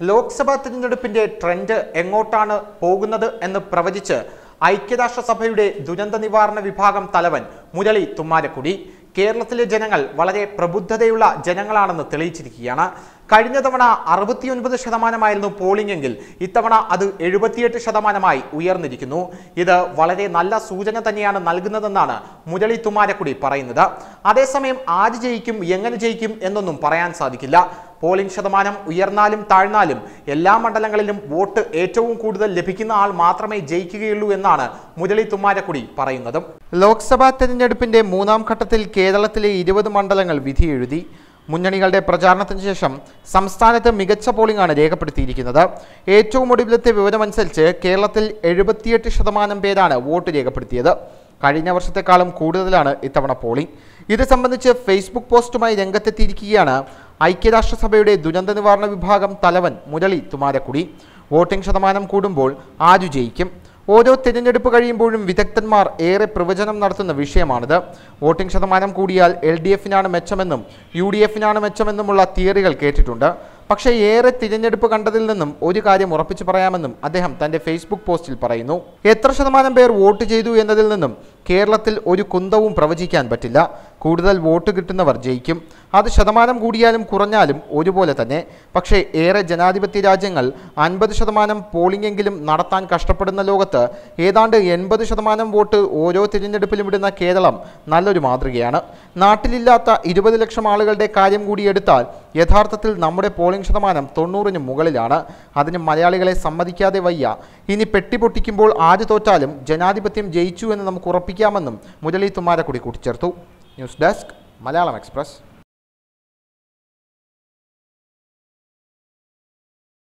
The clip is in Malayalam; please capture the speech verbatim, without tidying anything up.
ലോക്സഭാ തിരഞ്ഞെടുപ്പിന്റെ ട്രെൻഡ് എങ്ങോട്ടാണ് പോകുന്നത് എന്ന് പ്രവചിച്ച് ഐക്യരാഷ്ട്രസഭയുടെ ദുരന്ത നിവാരണ വിഭാഗം തലവൻ മുരളി തുമ്മാരക്കുടി കേരളത്തിലെ ജനങ്ങൾ വളരെ പ്രബുദ്ധതയുള്ള ജനങ്ങളാണെന്ന് തെളിയിച്ചിരിക്കുകയാണ്. കഴിഞ്ഞ തവണ അറുപത്തിയൊൻപത് ശതമാനമായിരുന്നു പോളിംഗ് എങ്കിൽ ഇത്തവണ അത് എഴുപത്തിയെട്ട് ശതമാനമായി ഉയർന്നിരിക്കുന്നു. ഇത് വളരെ നല്ല സൂചന തന്നെയാണ് നൽകുന്നതെന്നാണ് മുരളി തുമ്മാരക്കുടി പറയുന്നത്. അതേസമയം ആര് ജയിക്കും, എങ്ങനെ ജയിക്കും എന്നൊന്നും പറയാൻ സാധിക്കില്ല. പോളിംഗ് ശതമാനം ഉയർന്നാലും താഴ്ന്നാലും എല്ലാ മണ്ഡലങ്ങളിലും വോട്ട് ഏറ്റവും കൂടുതൽ ലഭിക്കുന്ന ആൾ മാത്രമേ ജയിക്കുകയുള്ളൂ എന്നാണ് മുരളി തുമ്മാരക്കുടി പറയുന്നത്. ലോക്സഭാ തെരഞ്ഞെടുപ്പിന്റെ മൂന്നാം ഘട്ടത്തിൽ കേരളത്തിലെ ഇരുപത് മണ്ഡലങ്ങൾ വിധിയെഴുതി. മുന്നണികളുടെ പ്രചാരണത്തിന് ശേഷം സംസ്ഥാനത്ത് മികച്ച പോളിംഗ് ആണ് രേഖപ്പെടുത്തിയിരിക്കുന്നത്. ഏറ്റവും ഒടുവിലത്തെ വിവരമനുസരിച്ച് കേരളത്തിൽ എഴുപത്തിയെട്ട് ശതമാനം പേരാണ് വോട്ട് രേഖപ്പെടുത്തിയത്. കഴിഞ്ഞ വർഷത്തെക്കാളും കൂടുതലാണ് ഇത്തവണ പോളിംഗ്. ഇത് സംബന്ധിച്ച് ഫേസ്ബുക്ക് പോസ്റ്റുമായി രംഗത്തെത്തിയിരിക്കുകയാണ് ഐക്യരാഷ്ട്രസഭയുടെ ദുരന്ത നിവാരണ വിഭാഗം തലവൻ മുരളി തുമ്മാരക്കുടി. വോട്ടിംഗ് ശതമാനം കൂടുമ്പോൾ ആരു ജയിക്കും? ഓരോ തിരഞ്ഞെടുപ്പ് കഴിയുമ്പോഴും വിദഗ്ധന്മാർ ഏറെ പ്രവചനം നടത്തുന്ന വിഷയമാണിത്. വോട്ടിംഗ് ശതമാനം കൂടിയാൽ എൽ ഡി എഫിനാണ് മെച്ചമെന്നും യു ഡി എഫിനാണ് മെച്ചമെന്നുമുള്ള തിയറികൾ കേട്ടിട്ടുണ്ട്. പക്ഷേ ഏറെ തിരഞ്ഞെടുപ്പ് കണ്ടതിൽ നിന്നും ഒരു കാര്യം ഉറപ്പിച്ചു പറയാമെന്നും അദ്ദേഹം തന്റെ ഫേസ്ബുക്ക് പോസ്റ്റിൽ പറയുന്നു. എത്ര ശതമാനം പേർ വോട്ട് ചെയ്തു എന്നതിൽ നിന്നും കേരളത്തിൽ ഒരു കുന്തവും പ്രവചിക്കാൻ പറ്റില്ല. കൂടുതൽ വോട്ട് കിട്ടുന്നവർ ജയിക്കും. അത് ശതമാനം കൂടിയാലും കുറഞ്ഞാലും ഒരുപോലെ തന്നെ. പക്ഷേ ഏറെ ജനാധിപത്യ രാജ്യങ്ങൾ അൻപത് ശതമാനം പോളിംഗെങ്കിലും നടത്താൻ കഷ്ടപ്പെടുന്ന ലോകത്ത് ഏതാണ്ട് എൺപത് ശതമാനം വോട്ട് ഓരോ തിരഞ്ഞെടുപ്പിലും ഇടുന്ന കേരളം നല്ലൊരു മാതൃകയാണ്. നാട്ടിലില്ലാത്ത ഇരുപത് ലക്ഷം ആളുകളുടെ കാര്യം കൂടി എടുത്താൽ യഥാർത്ഥത്തിൽ നമ്മുടെ പോളിംഗ് ശതമാനം തൊണ്ണൂറിന് മുകളിലാണ്. അതിന് മലയാളികളെ സമ്മതിക്കാതെ വയ്യ. ഇനി പെട്ടി പൊട്ടിക്കുമ്പോൾ ആര് തോറ്റാലും ജനാധിപത്യം ജയിച്ചു എന്ന് നമുക്ക് ഉറപ്പിക്കാമെന്നും മുരളി തുമ്മാരക്കുടി കൂട്ടിച്ചേർത്തു. News desk Malayalam express.